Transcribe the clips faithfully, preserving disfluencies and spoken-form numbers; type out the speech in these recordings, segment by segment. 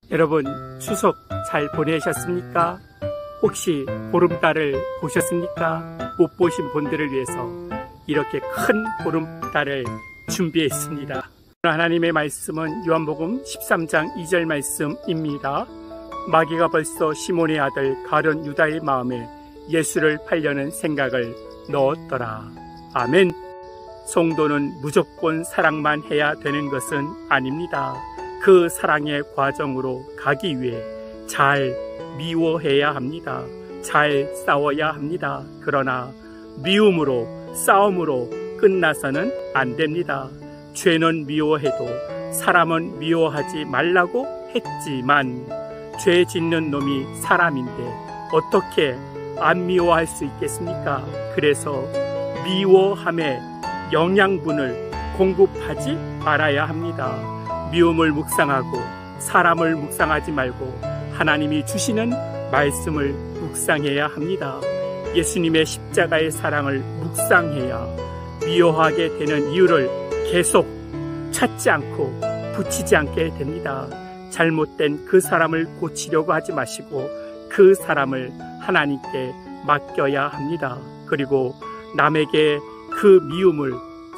여러분, 추석 잘 보내셨습니까? 혹시 보름달을 보셨습니까? 못 보신 분들을 위해서 이렇게 큰 보름달을 준비했습니다. 하나님의 말씀은 요한복음 십삼 장 이 절 말씀입니다. 마귀가 벌써 시몬의 아들 가룟 유다의 마음에 예수를 팔려는 생각을 넣었더라. 아멘. 성도는 무조건 사랑만 해야 되는 것은 아닙니다. 그 사랑의 과정으로 가기 위해 잘 미워해야 합니다. 잘 싸워야 합니다. 그러나 미움으로, 싸움으로 끝나서는 안 됩니다. 죄는 미워해도 사람은 미워하지 말라고 했지만 죄 짓는 놈이 사람인데 어떻게 안 미워할 수 있겠습니까? 그래서 미워함의 영양분을 공급하지 말아야 합니다. 미움을 묵상하고 사람을 묵상하지 말고 하나님이 주시는 말씀을 묵상해야 합니다. 예수님의 십자가의 사랑을 묵상해야 미워하게 되는 이유를 계속 찾지 않고 붙이지 않게 됩니다. 잘못된 그 사람을 고치려고 하지 마시고 그 사람을 하나님께 맡겨야 합니다. 그리고 남에게 그 미움을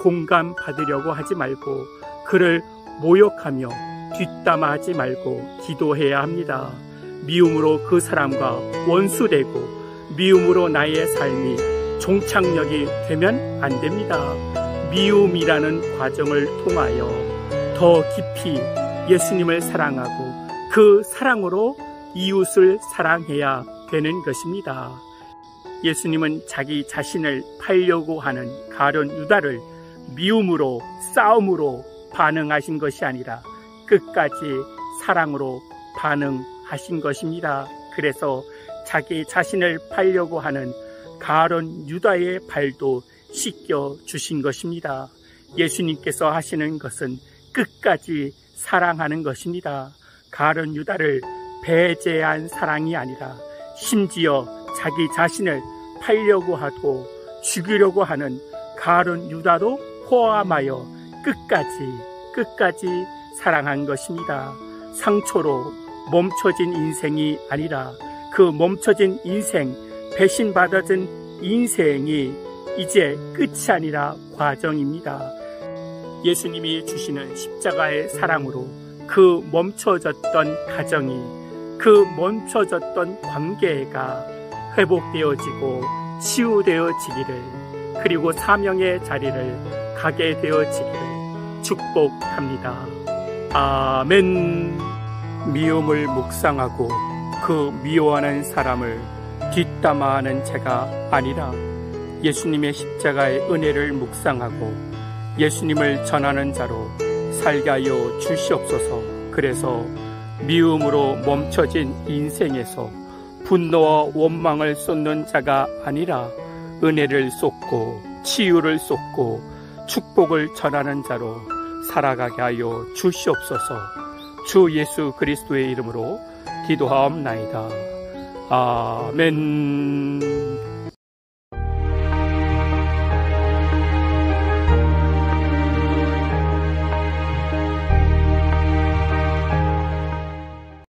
공감받으려고 하지 말고 그를 모욕하며 뒷담화하지 말고 기도해야 합니다. 미움으로 그 사람과 원수되고 미움으로 나의 삶이 종착역이 되면 안 됩니다. 미움이라는 과정을 통하여 더 깊이 예수님을 사랑하고 그 사랑으로 이웃을 사랑해야 되는 것입니다. 예수님은 자기 자신을 팔려고 하는 가룟 유다를 미움으로, 싸움으로 반응하신 것이 아니라 끝까지 사랑으로 반응하신 것입니다. 그래서 자기 자신을 팔려고 하는 가룟 유다의 발도 씻겨 주신 것입니다. 예수님께서 하시는 것은 끝까지 사랑하는 것입니다. 가룟 유다를 배제한 사랑이 아니라 심지어 자기 자신을 팔려고 하고 죽이려고 하는 가룟 유다도 포함하여 끝까지 끝까지 사랑한 것입니다. 상처로 멈춰진 인생이 아니라 그 멈춰진 인생, 배신받아진 인생이 이제 끝이 아니라 과정입니다. 예수님이 주시는 십자가의 사랑으로 그 멈춰졌던 가정이, 그 멈춰졌던 관계가 회복되어지고 치유되어지기를, 그리고 사명의 자리를 가게 되어지기를 축복합니다. 아멘. 미움을 묵상하고 그 미워하는 사람을 뒷담화하는 제가 아니라 예수님의 십자가의 은혜를 묵상하고 예수님을 전하는 자로 살게 하여 주시옵소서. 그래서 미움으로 멈춰진 인생에서 분노와 원망을 쏟는 자가 아니라 은혜를 쏟고 치유를 쏟고 축복을 전하는 자로 살아가게 하여 주시옵소서. 주 예수 그리스도의 이름으로 기도하옵나이다. 아멘.